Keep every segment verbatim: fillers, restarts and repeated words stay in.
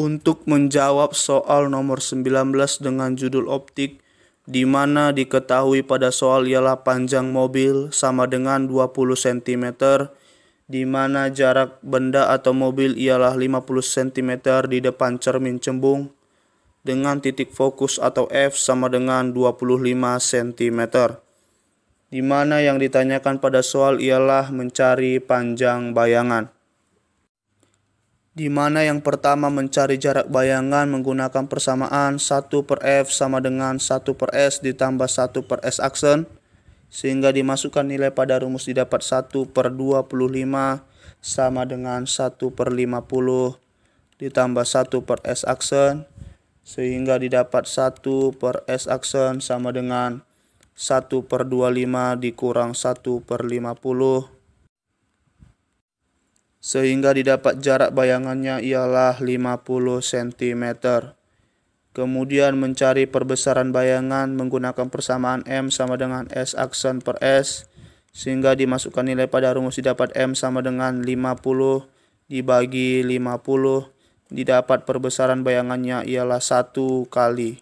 Untuk menjawab soal nomor sembilan belas dengan judul optik, di mana diketahui pada soal ialah panjang mobil sama dengan dua puluh sentimeter, di mana jarak benda atau mobil ialah lima puluh sentimeter di depan cermin cembung, dengan titik fokus atau F sama dengan dua puluh lima sentimeter. Di mana yang ditanyakan pada soal ialah mencari panjang bayangan. Di mana yang pertama mencari jarak bayangan menggunakan persamaan satu per F sama dengan satu per S ditambah satu per S aksen, sehingga dimasukkan nilai pada rumus didapat satu per dua puluh lima sama dengan satu per lima puluh ditambah satu per S aksen, sehingga didapat satu per S aksen sama dengan satu per dua puluh lima dikurang satu per lima puluh, sehingga didapat jarak bayangannya ialah lima puluh sentimeter. Kemudian mencari perbesaran bayangan menggunakan persamaan M sama dengan S aksen per S, sehingga dimasukkan nilai pada rumus didapat M sama dengan lima puluh dibagi lima puluh, didapat perbesaran bayangannya ialah satu kali.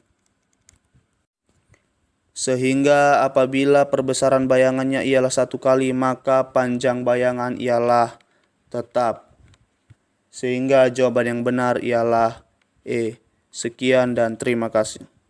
Sehingga apabila perbesaran bayangannya ialah satu kali, maka panjang bayangan ialah tetap. Sehingga jawaban yang benar ialah E. Sekian dan terima kasih.